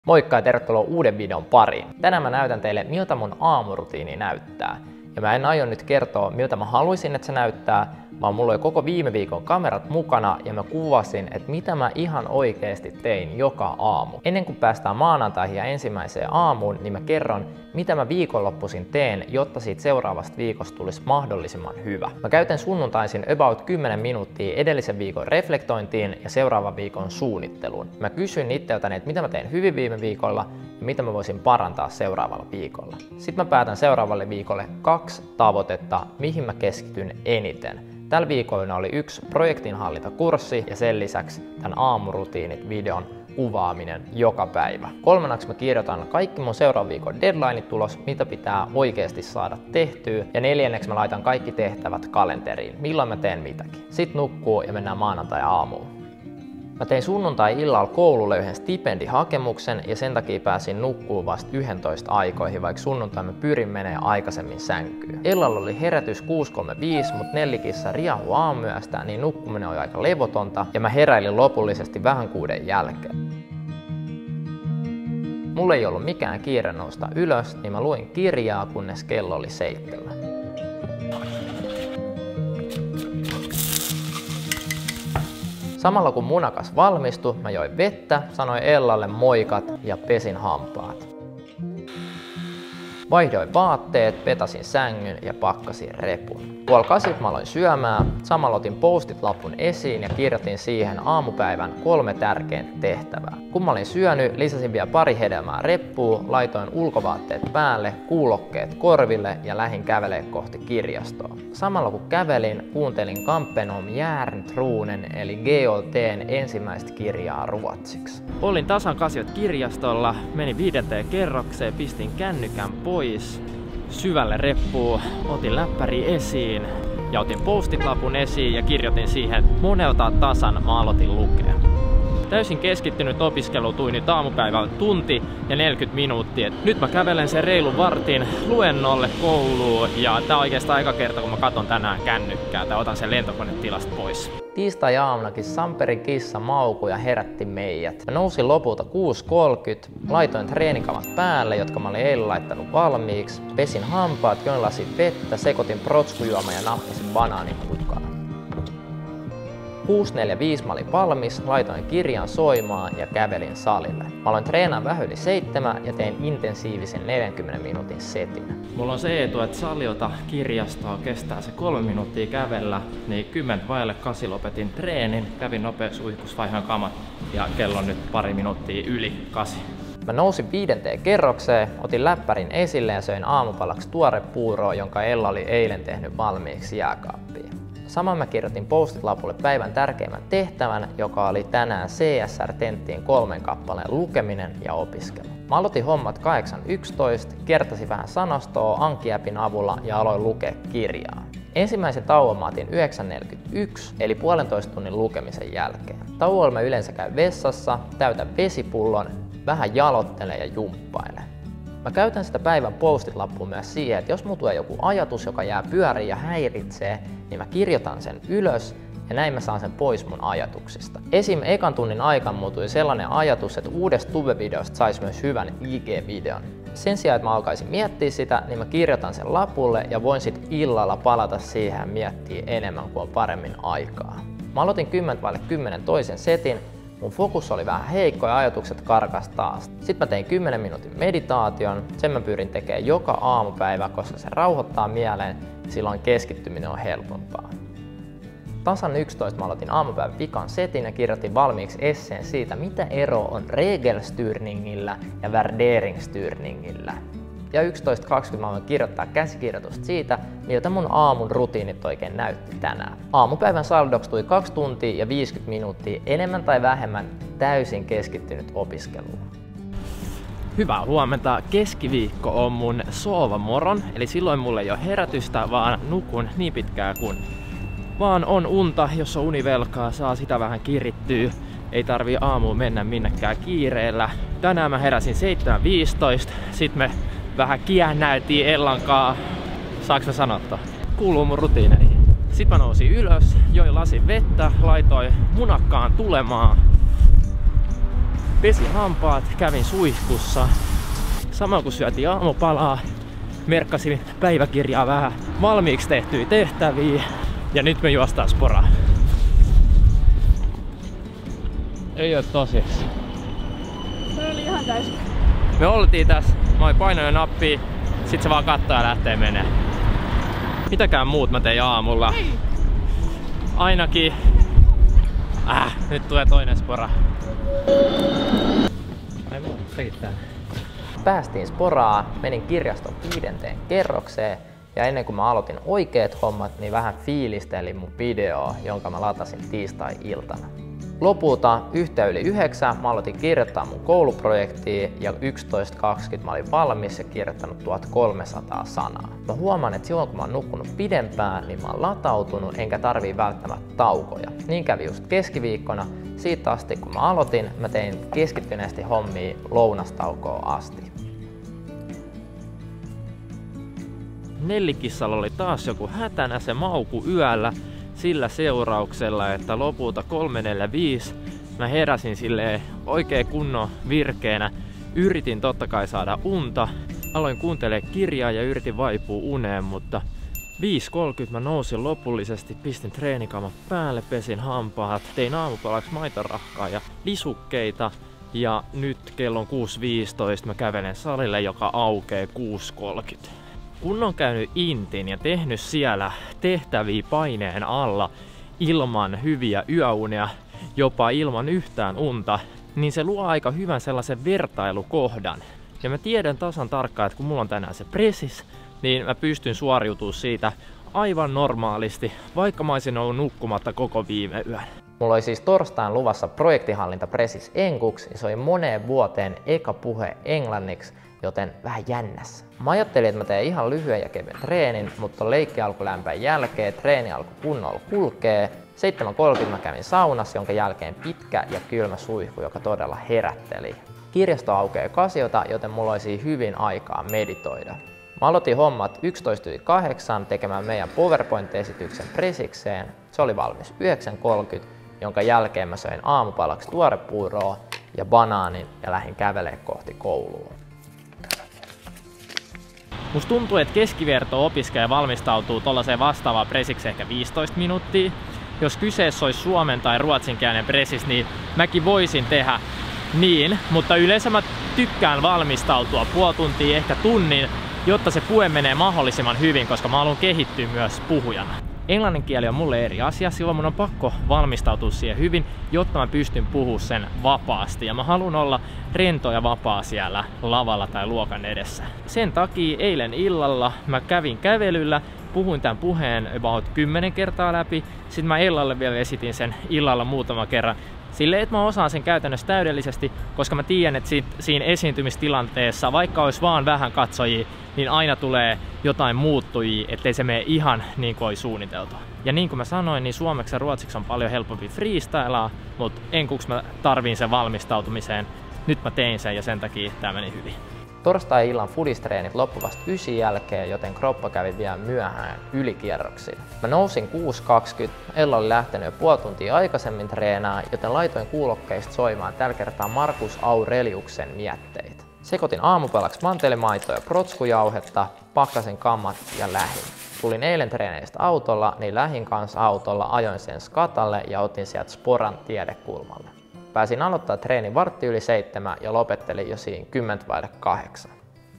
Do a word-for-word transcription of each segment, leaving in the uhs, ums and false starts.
Moikka ja tervetuloa uuden videon pariin. Tänään mä näytän teille, miltä mun aamurutiini näyttää. Ja mä en aio nyt kertoa, miltä mä haluaisin, että se näyttää, vaan mulla oli koko viime viikon kamerat mukana ja mä kuvasin, että mitä mä ihan oikeasti tein joka aamu. Ennen kuin päästään maanantaihin ja ensimmäiseen aamuun, niin mä kerron, mitä mä viikonloppuisin teen, jotta siitä seuraavasta viikosta tulisi mahdollisimman hyvä. Mä käytän sunnuntaisin about kymmenen minuuttia edellisen viikon reflektointiin ja seuraavan viikon suunnitteluun. Mä kysyn itseltäni, että mitä mä tein hyvin viime viikolla ja mitä mä voisin parantaa seuraavalla viikolla. Sitten mä päätän seuraavalle viikolle kaksi tavoitetta, mihin mä keskityn eniten. Tällä viikolla oli yksi projektinhallintakurssi ja sen lisäksi tämän aamurutiinit videon kuvaaminen joka päivä. Kolmanneksi mä kirjoitan kaikki mun seuraavan viikon deadlineit tulos, mitä pitää oikeasti saada tehtyä. Ja neljänneksi mä laitan kaikki tehtävät kalenteriin, milloin mä teen mitäkin. Sitten nukkuu ja mennään maanantai-aamuun. Mä tein sunnuntai-illalla koululle yhden stipendihakemuksen ja sen takia pääsin nukkuun vasta yksitoista aikoihin, vaikka sunnuntai mä pyrin menee aikaisemmin sänkyyn. Illalla oli herätys kuusi kolmekymmentäviisi, mutta Nellikissa riahu aamuyöstä, niin nukkuminen oli aika levotonta ja mä heräilin lopullisesti vähän kuuden jälkeen. Mulla ei ollut mikään kiire nousta ylös, niin mä luin kirjaa, kunnes kello oli seitsemän. Samalla kun munakas valmistui, mä join vettä, sanoin Ellalle moikat ja pesin hampaat. Vaihdoin vaatteet, petasin sängyn ja pakkasin repun. Puoli kasit mä aloin syömään, samalla otin postit-lapun esiin ja kirjoitin siihen aamupäivän kolme tärkeintä tehtävää. Kun mä olin syönyt, lisäsin vielä pari hedelmää reppuun, laitoin ulkovaatteet päälle, kuulokkeet korville ja lähdin kävelemään kohti kirjastoa. Samalla kun kävelin, kuuntelin Kampen om Järntruunen eli G O T:n ensimmäistä kirjaa ruotsiksi. Olin tasan kasiot kirjastolla, menin viidenteen kerrokseen, pistin kännykän pois, syvälle reppuun, otin läppäri esiin ja otin postit-lapun esiin ja kirjoitin siihen monelta tasan mä aloitin lukea. Täysin keskittynyt opiskelu tuli nyt aamupäivällä tunti ja neljäkymmentä minuuttia. Nyt mä kävelen sen reilun vartin luennolle kouluun ja tää on oikeastaan aika kerta kun mä katon tänään kännykkää tai otan sen lentokonetilasta pois. Tiistai-aamunakin Samperin kissa maukui ja herätti meidät. Mä nousin lopulta kuusi kolmekymmentä, laitoin treenikamat päälle, jotka mä olin eilen laittanut valmiiksi, pesin hampaat, join lasin vettä, sekoitin protskujuoman ja nappasin banaanin mukaan. kuusi neljäkymmentäviisi mä olin valmis, laitoin kirjan soimaan ja kävelin salille. Mä aloin treenaa vähän yli seitsemän ja tein intensiivisen neljänkymmenen minuutin setin. Mulla on se etu, että saliota kirjastoa kestää se kolme minuuttia kävellä, niin kymmentä vaille kasi lopetin treenin, kävin nopeusuihkus, vaihan kamat ja kello on nyt pari minuuttia yli kasi. Mä nousin viidenteen kerrokseen, otin läppärin esille ja söin aamupalaksi tuorepuuroa, jonka Ella oli eilen tehnyt valmiiksi jääkaappiin. Samoin mä kirjoitin postit-lapulle päivän tärkeimmän tehtävän, joka oli tänään C S R-tenttiin kolmen kappaleen lukeminen ja opiskelu. Mä aloitin hommat kahdeksan yksitoista, kertasin vähän sanastoa Anki-appin avulla ja aloin lukea kirjaa. Ensimmäisen tauon mä otin yhdeksän neljäkymmentäyksi, eli puolentoista tunnin lukemisen jälkeen. Tauolla mä yleensä käyn vessassa, täytän vesipullon, vähän jalottelen ja jumppailen. Mä käytän sitä päivän postit-lappua myös siihen, että jos mulla tulee joku ajatus, joka jää pyöriin ja häiritsee, niin mä kirjoitan sen ylös ja näin mä saan sen pois mun ajatuksista. Esim. Ekan tunnin aikana mulla tuli sellainen ajatus, että uudesta Tube-videosta sais myös hyvän I G-videon. Sen sijaan, että mä alkaisin miettiä sitä, niin mä kirjoitan sen lapulle ja voin sit illalla palata siihen ja miettiä enemmän, kun on paremmin aikaa. Mä aloitin kymmenen vaille kymmenen toisen setin. Mun fokus oli vähän heikko ja ajatukset karkas taas. Sitten mä tein kymmenen minuutin meditaation, sen mä pyrin tekemään joka aamupäivä, koska se rauhoittaa mieleen ja silloin keskittyminen on helpompaa. Tasan yksitoista mä aloitin aamupäivän vikan setin ja kirjoitin valmiiksi esseen siitä, mitä ero on regelstyrningillä ja värderingsstyrningillä. Ja yksitoista kaksikymmentä mä aloin kirjoittaa käsikirjoitusta siitä, miltä mun aamun rutiinit oikein näytti tänään. Aamupäivän saldoksi tuli kaksi tuntia ja viisikymmentä minuuttia enemmän tai vähemmän täysin keskittynyt opiskeluun. Hyvää huomenta. Keskiviikko on mun soovamoron, eli silloin mulla ei ole herätystä, vaan nukun niin pitkään kun vaan on unta. Jos on univelkaa, saa sitä vähän kirittyä. Ei tarvii aamuun mennä minnekään kiireellä. Tänään mä heräsin seitsemän viisitoista, sit me vähän kiännäiltiin Ellankaa. Saanko mä sanoa to? Kuuluu mun rutiineihin. Sitten mä nousin ylös, join lasin vettä, laitoin munakkaan tulemaan. Pesin hampaat, kävin suihkussa. Sama kun syötiin aamupalaa, merkkasin päiväkirjaa vähän valmiiksi tehtyjä tehtäviä. Ja nyt me juostaan Sporaan. Ei oo tosiaan. Se oli ihan täysin. Me oltiin tässä, mä oon painoin nappia, sit se vaan kattoo ja lähtee menee. Mitäkään muut mä tein aamulla? Hei. Ainakin... Äh, nyt tulee toinen Spora. Ai mua, sekin tää. Päästiin Sporaa, menin kirjaston viidenteen kerrokseen ja ennen kuin mä aloitin oikeat hommat, niin vähän fiilistelin mun videoa, jonka mä latasin tiistai-iltana. Lopulta yhtä yli yhdeksän mä aloitin kirjoittaa mun kouluprojektia ja yksitoista kaksikymmentä mä olin valmis ja kirjoittanut tuhatkolmesataa sanaa. Mä huomaan, että silloin kun mä oon nukkunut pidempään, niin mä oon latautunut enkä tarvii välttämättä taukoja. Niin kävi just keskiviikkona. Siitä asti kun mä aloitin, mä tein keskittyneesti hommia lounastaukoon asti. Nellikissalla oli taas joku hätänä se mauku yöllä. Sillä seurauksella, että lopulta kolme neljä viisi mä heräsin silleen oikein kunnon virkeänä. Yritin totta kai saada unta. Aloin kuuntelemaan kirjaa ja yritin vaipua uneen, mutta viisi kolmekymmentä mä nousin lopullisesti, pistin treenikamat päälle, pesin hampaat, tein aamupalaksi maitorahkaa ja lisukkeita. Ja nyt kello on kuusi viisitoista mä kävelen salille, joka aukeaa kuusi kolmekymmentä. Kun on käynyt intin ja tehnyt siellä tehtäviä paineen alla ilman hyviä yöunia, jopa ilman yhtään unta, niin se luo aika hyvän sellaisen vertailukohdan. Ja mä tiedän tasan tarkkaan, että kun mulla on tänään se presis, niin mä pystyn suoriutumaan siitä aivan normaalisti, vaikka mä olisin ollut nukkumatta koko viime yön. Mulla oli siis torstain luvassa projektihallinta presis enkuksi ja se oli moneen vuoteen eka puhe englanniksi, joten vähän jännässä. Mä ajattelin, että mä teen ihan lyhyen ja kevyen treenin, mutta leikki alkoi lämpään jälkeen, treeni alkoi kunnolla kulkee. seitsemän kolmekymmentä mä kävin saunassa, jonka jälkeen pitkä ja kylmä suihku, joka todella herätteli. Kirjasto aukeaa kasiota, joten mulla olisi hyvin aikaa meditoida. Mä aloitin hommat yksitoista yli kahdeksan tekemään meidän PowerPoint-esityksen presikseen. Se oli valmis yhdeksän kolmekymmentä, jonka jälkeen mä söin aamupalaksi tuorepuuroa ja banaanin ja lähdin kävelemään kohti koulua. Musta tuntuu, että keskiverto-opiskelija valmistautuu tollaiseen vastaavaan presikseen ehkä viisitoista minuuttia. Jos kyseessä olisi suomen tai ruotsinkielinen presis, niin mäkin voisin tehdä niin, mutta yleensä mä tykkään valmistautua puoli tuntia, ehkä tunnin, jotta se puhe menee mahdollisimman hyvin, koska mä haluan kehittyä myös puhujana. Englannin kieli on mulle eri asia, silloin mun on pakko valmistautua siihen hyvin, jotta mä pystyn puhumaan sen vapaasti. Ja mä haluan olla rento ja vapaa siellä lavalla tai luokan edessä. Sen takia eilen illalla mä kävin kävelyllä, puhuin tämän puheen about kymmenen kertaa läpi. Sitten mä illalle vielä esitin sen illalla muutama kerran. Silleen, että mä osaan sen käytännössä täydellisesti, koska mä tiedän, että siitä, siinä esiintymistilanteessa, vaikka olisi vaan vähän katsojia, niin aina tulee jotain muuttujia, ettei se mene ihan niin kuin oli suunniteltu. Ja niin kuin mä sanoin, niin suomeksi ja ruotsiksi on paljon helpompi freestylaa, mutta enkuksi mä tarviin sen valmistautumiseen. Nyt mä tein sen ja sen takia tää meni hyvin. Torstai-illan fudistreenit loppu vasta ysin jälkeen, joten kroppa kävi vielä myöhään ylikierroksilla. Mä nousin kuusi kaksikymmentä, Ella oli lähtenyt jo puoli tuntia aikaisemmin treenaa, joten laitoin kuulokkeista soimaan tällä kertaa Marcus Aureliuksen mietteitä. Sekoitin aamupalaksi mantelimaitoa ja protskujauhetta, pakkasin kammat ja lähin. Tulin eilen treeneistä autolla, niin lähin kanssa autolla, ajoin sen skatalle ja otin sieltä Sporan tiedekulmalle. Pääsin aloittaa treenin vartti yli seitsemän ja lopettelin jo siinä kymmentä vaille kahdeksan.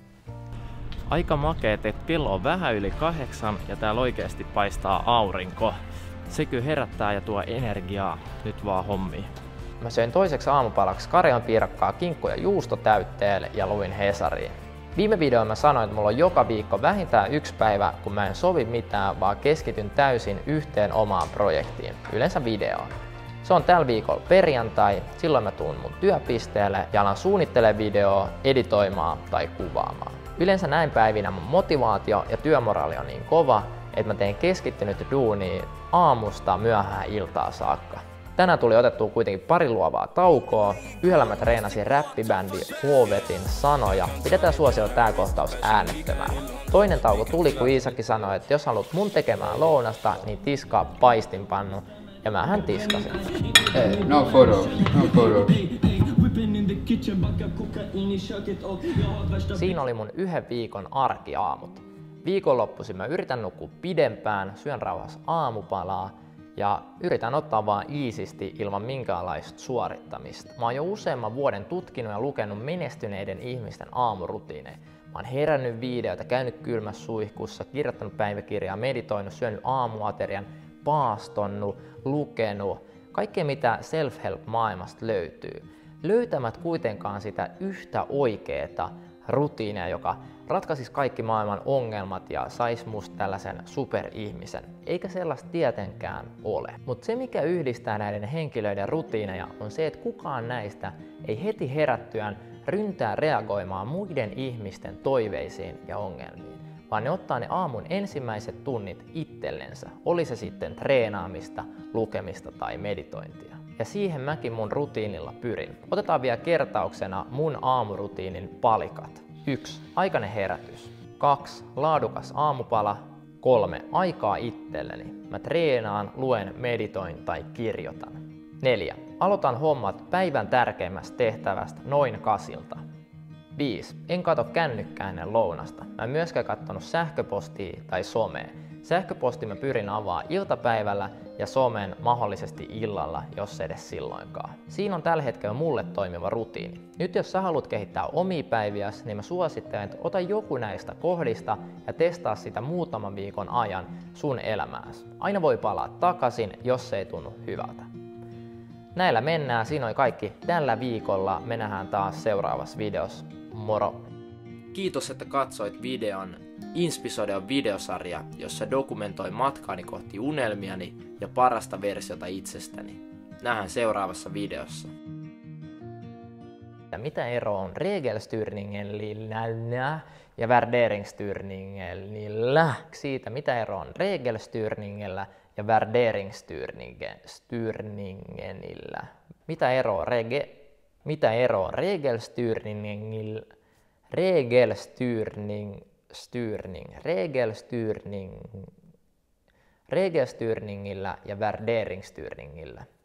Aika makeet, että kello on vähän yli kahdeksan ja täällä oikeasti paistaa aurinko. Se kyllä herättää ja tuo energiaa. Nyt vaan hommiin. Mä söin toiseksi aamupalaksi karjanpiirakkaa, kinkku ja juusto täytteelle ja luin Hesariin. Viime videoon mä sanoin, että mulla on joka viikko vähintään yksi päivä, kun mä en sovi mitään, vaan keskityn täysin yhteen omaan projektiin, yleensä videoon. Se on tällä viikolla perjantai, silloin mä tuun mun työpisteelle ja alan suunnittelemaan videoa, editoimaan tai kuvaamaan. Yleensä näin päivinä mun motivaatio ja työmoraali on niin kova, että mä teen keskittynyt duunia aamusta myöhään iltaa saakka. Tänään tuli otettua kuitenkin pari luovaa taukoa. Yhdellä mä treenasin räppibändi Hovetin sanoja. Pidetään suosiolla tää kohtaus äänettömällä. Toinen tauko tuli, kun Iisakki sanoi, että jos haluat mun tekemään lounasta, niin tiskaa paistinpannu. Ja mähän tiskasin. Hey, no photo, no photo. Siinä oli mun yhden viikon arkiaamut. Viikonloppuisin mä yritän nukkua pidempään, syön rauhassa aamupalaa ja yritän ottaa vaan iisisti ilman minkäänlaista suorittamista. Mä oon jo useamman vuoden tutkinut ja lukenut menestyneiden ihmisten aamurutiineja. Mä oon herännyt videoita, käynyt kylmässä suihkussa, kirjoittanut päiväkirjaa, meditoinut, syönyt aamuaterian, paastonnut, lukenut. Kaikkea mitä self-help maailmasta löytyy. Löytämät kuitenkaan sitä yhtä oikeeta rutiinia, joka ratkaisisi kaikki maailman ongelmat ja sais musta tällaisen superihmisen. Eikä sellaista tietenkään ole. Mutta se mikä yhdistää näiden henkilöiden rutiineja on se, että kukaan näistä ei heti herättyään ryntää reagoimaan muiden ihmisten toiveisiin ja ongelmiin, vaan ne ottaa ne aamun ensimmäiset tunnit itsellensä, oli se sitten treenaamista, lukemista tai meditointia. Ja siihen mäkin mun rutiinilla pyrin. Otetaan vielä kertauksena mun aamurutiinin palikat. yksi. Aikainen herätys. kaksi. Laadukas aamupala. kolme. Aikaa itselleni. Mä treenaan, luen, meditoin tai kirjoitan. neljä. Aloitan hommat päivän tärkeimmästä tehtävästä noin kasilta. viisi. En kato kännykkää ennen lounasta. Mä en myöskään kattonut sähköpostia tai somea. Sähköposti mä pyrin avaa iltapäivällä ja somen mahdollisesti illalla, jos edes silloinkaan. Siinä on tällä hetkellä mulle toimiva rutiini. Nyt jos sä haluat kehittää omia päiviäsi, niin mä suosittelen, että ota joku näistä kohdista ja testaa sitä muutaman viikon ajan sun elämääsi. Aina voi palaa takaisin, jos se ei tunnu hyvältä. Näillä mennään, siinä oli kaikki tällä viikolla. Me nähdään taas seuraavassa videossa. Moro! Kiitos, että katsoit videon. Inspisode on videosarja, jossa dokumentoin matkaani kohti unelmiani ja parasta versiota itsestäni. Nähdään seuraavassa videossa. Mitä ero on regelstyrningenillä ja värderingsstyrningenillä? Siitä mitä ero on regelstyrningellä ja värderingsstyrningenillä? Mitä ero on rege mitä ero on regelstyrningellä? Regelstyrning Styrning, regelstyrning, regelstyrningillä ja värderingsstyrningillä.